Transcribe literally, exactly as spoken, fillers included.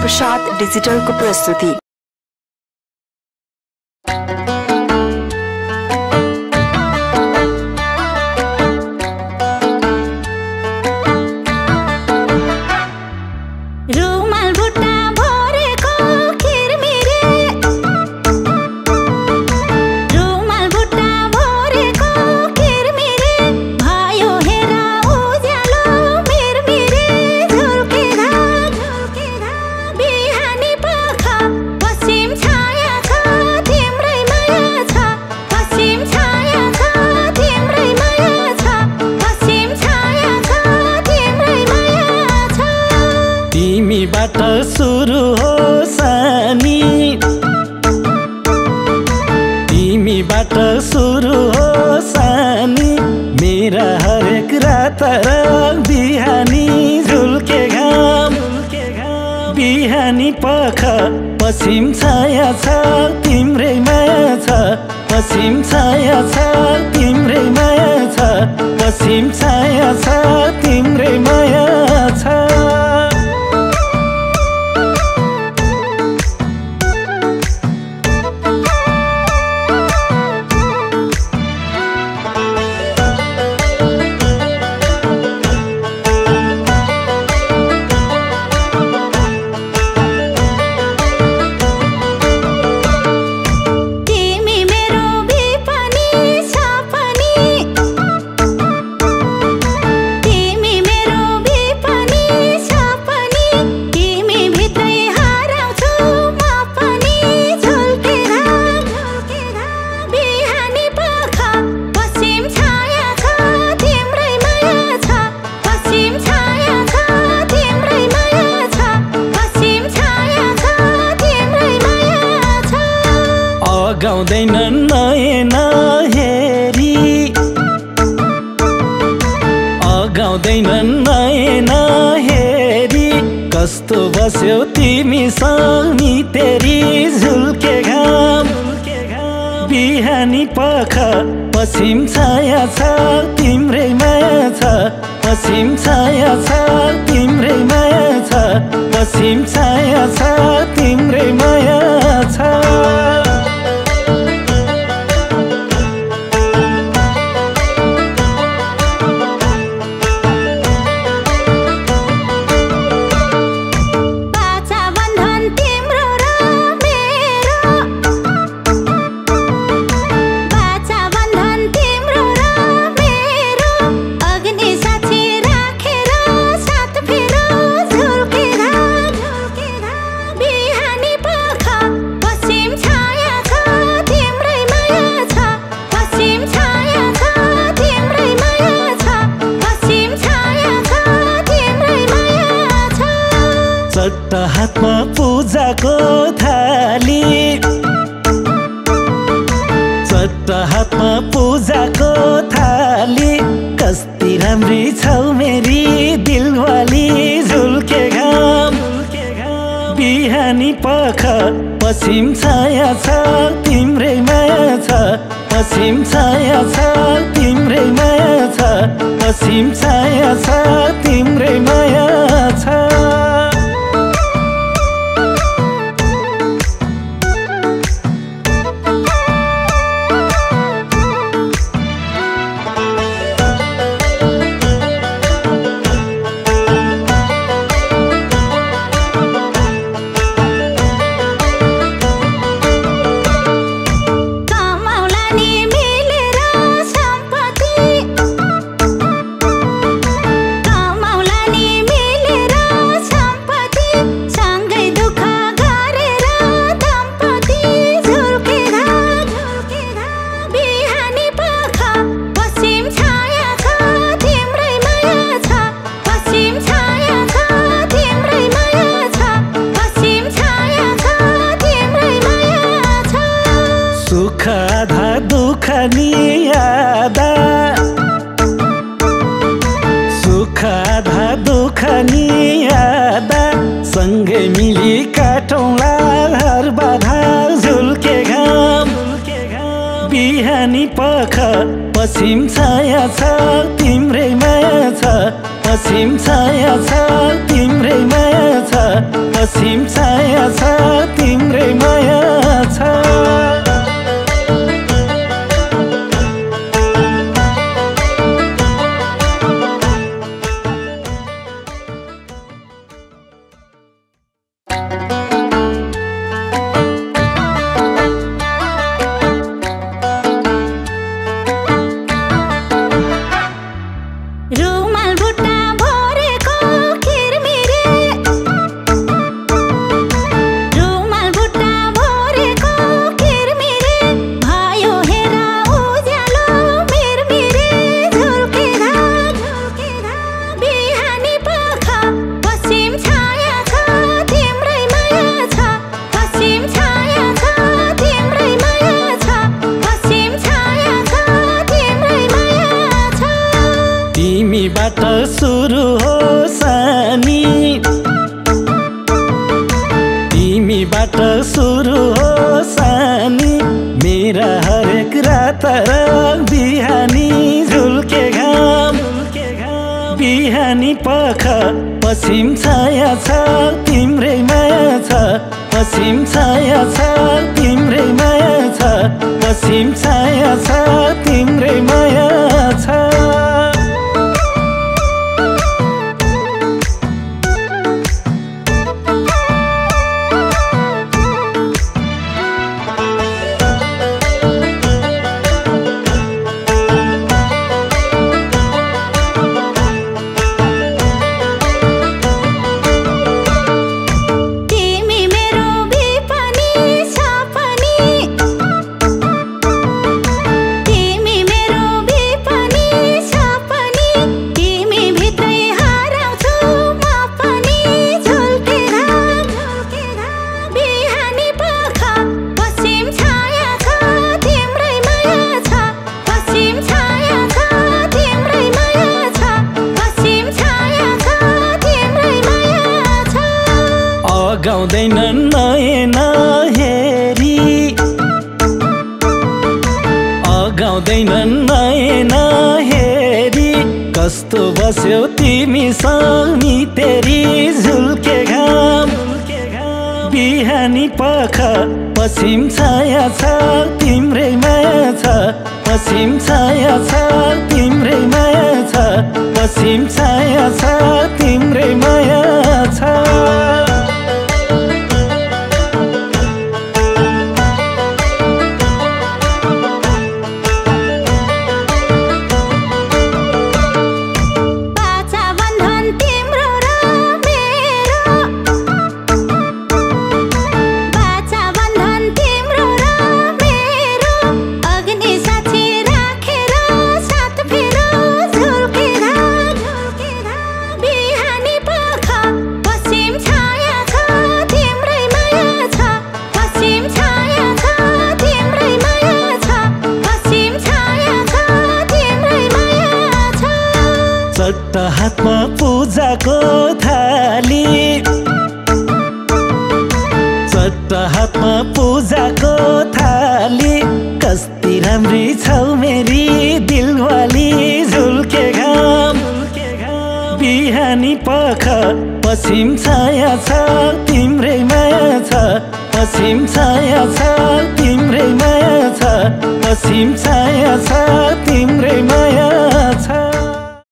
प्रसाद डिजिटलको प्रस्तुति। बाट सुरु हो सानी, तिमीबाट सुरु हो सानी, मेरा हरेक रात र बिहानी झुल्के घाम, बिहानी पख पश्चिम छाया छ तिम्रै माया छ, पश्चिम छाया छ तिम्रै माया छ, पश्चिम छाया छ तिम्रै माया छ। गाउँदैन नयना हेरी, अगाउँदैन नयना हेरी, कस्तो बस्यौ तिमी सँगै तेरी झुल्के घाम, बिहानी पख पश्चिम छाया छ तिम्रै माया छ, पश्चिम छाया छ तिम्रै माया छ, पश्चिम छाया छ तिम्रै माया छ। चट्ट हातमा पूजाको थाली, चट्ट हातमा पूजाको थाली, कस्ती राम्री छौ मेरी दिलवाली झुल्के घाम, बिहानी पख पश्चिम छाया छ तिम्रै माया छ, पश्चिम छाया छ तिम्रै माया छ, पश्चिम छाया छ तिम्रै माया छ। सुख आधा दुःख नि आधा, सुख आधा दुःख नि आधा, सँगै मिली काटौँला हर बाधा झुल्के घाम, बिहानी पख पश्चिम छाया छ तिम्रै माया छ, पश्चिम छाया छ तिम्रै माया छ पश्चिम छाया छ तिम्रै माया छ तिमीबाट सुरु हो सानी तिमीबाट सुरु हो सानी मेरा हरेक रात र बिहानी झुल्के घाम बिहानी पख पश्चिम छाया छ तिम्रै माया छ पश्चिम छाया छ तिम्रै माया छ पश्चिम छाया छ तिम्रै माया छ गाउँदैन नयना हेरी अगाउँदैन नयना हेरी कस्तो बस्यौ तिमीसँग तेरी झुल्के घाम बिहानी पख पश्चिम छाया छ तिम्रै माया छ पश्चिम छाया छ तिम्रै माया छ पश्चिम छाया छ तिम्रै माया छ चट्ट हातमा पूजाको थाली चट्ट हातमा पूजाको थाली कस्ती राम्री छौ मेरी दिलवाली झुल्के घाम बिहानी पख पश्चिम छाया छ तिम्रै माया छ पश्चिम छाया छ तिम्रै माया छ पश्चिम छाया छ तिम्रै माया छ